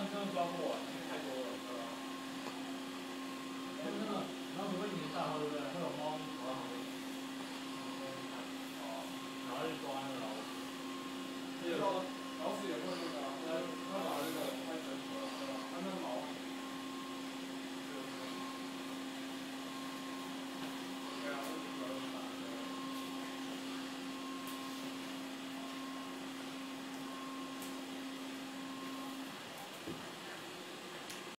真的抓不完，因为太多了，对吧？那个，然后除非你大号对不对？会有猫。